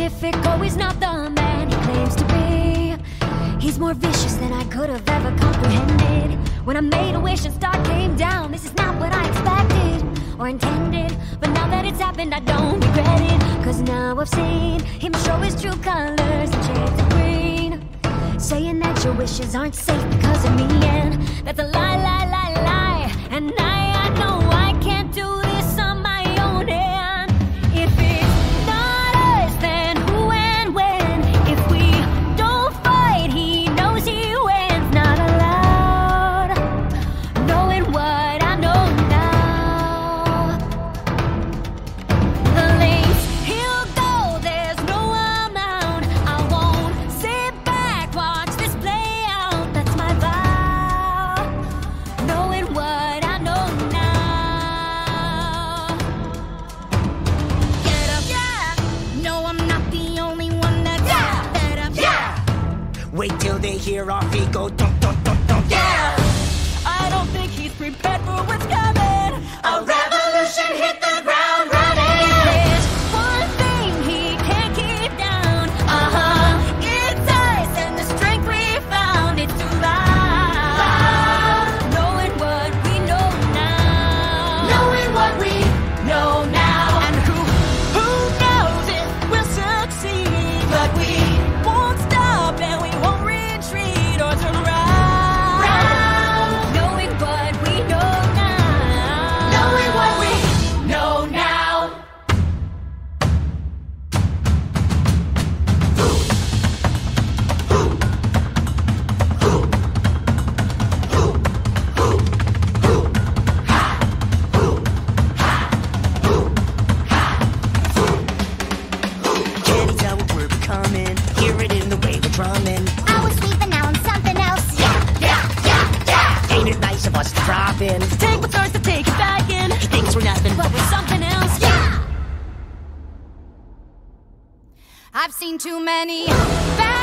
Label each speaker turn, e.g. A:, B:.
A: Pacifico is not the man he claims to be. He's more vicious than I could have ever comprehended. When I made a wish and star came down, this is not what I expected or intended. But now that it's happened, I don't regret it, 'cause now I've seen him show his true colors and shades of green. Saying that your wishes aren't safe because of me, and that's a lie, lie, lie, lie. And I know I can't do this on my own hand. If it's not us, then who and when? If we don't fight, he knows he wins. Not allowed, knowing what I know now. The lengths he'll go, there's no amount. I won't sit back, watch this play out. That's my vow, knowing what I know now. Get up, yeah. No, I'm not the only one that's fed up. Yeah.
B: Wait till they hear our feet go dunk, dunk, dunk, dunk.
A: Yeah. I don't think he's prepared for what's coming.
B: A revolution hit the ground running.
A: There's one thing he can't keep down. It's us and the strength we found. It's too loud. Knowing what we know now.
B: Knowing what we know now.
A: And who knows if we'll succeed. But we won't stop and we won't retreat or turn around. Knowing what we know now.
B: Knowing what we know now. Can you tell what we're becoming? Hear it in the way we're drumming.
C: I was sweet, but now I'm something else.
B: Ain't it nice of us to drop in?
A: Take what's ours to take it back in.
B: He thinks we're nothing,
A: But we're something else.
C: I've seen too many bad